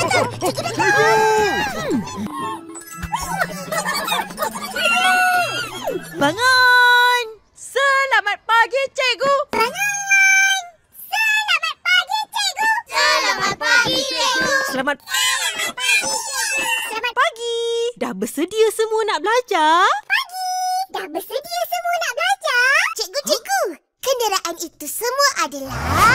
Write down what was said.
Bangun! Selamat pagi, cikgu! Bangun! Selamat pagi, cikgu! Selamat pagi, cikgu! Selamat Selamat pagi, cikgu! Selamat pagi! Dah bersedia semua nak belajar? pagi! Dah bersedia semua nak belajar? Cikgu-cikgu, kenderaan itu semua adalah...